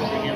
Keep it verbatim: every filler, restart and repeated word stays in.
อย่างเงี้ย